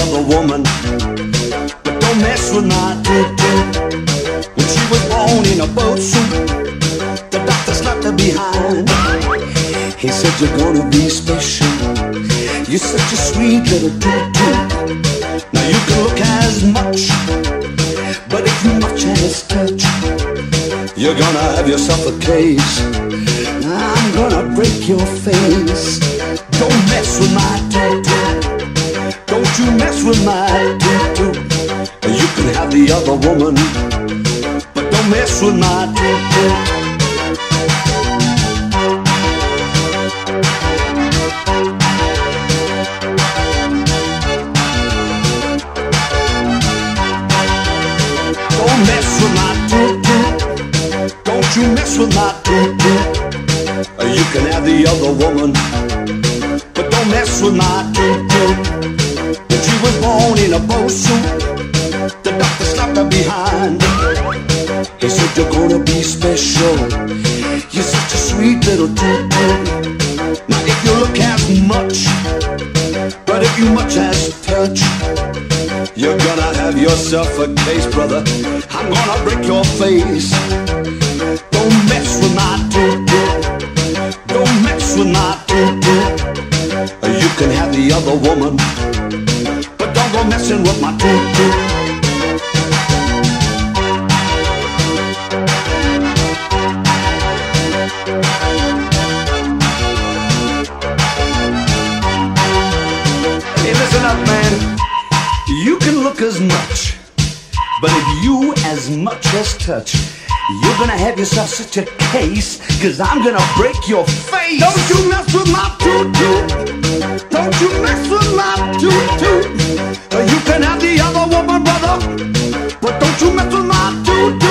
other woman, but don't mess with my toot toot. When she was born in a boat suit, the doctor slapped her behind. He said, you're gonna be special, you're such a sweet little toot toot. Now you can look as much, but if you much as touch, you're gonna have yourself a case. I'm gonna break your face. Don't mess with my toot toot. Don't you mess with my toot toot. You can have the other woman, but don't mess with my toot toot. Don't mess with my toot toot. Don't you mess with my toot toot. You can have the other woman, but don't mess with my toot toot. When she was born in a bow suit, the doctor slapped her behind. He said, you're gonna be special, you're such a sweet little toot toot. Now if you look as much, but if you much as touch, you're gonna have yourself a case, brother. I'm gonna break your face. Don't mess with my toot toot. Don't mess with my toot toot. You can have the other woman, but don't go messing with my toot toot. Hey, listen up, man. You can look as much, but if you as much as touch, you're gonna have yourself such a case, cause I'm gonna break your face. Don't you mess with my toot toot. Don't you mess with my toot toot. You can have the other woman, brother, but don't you mess with my toot toot.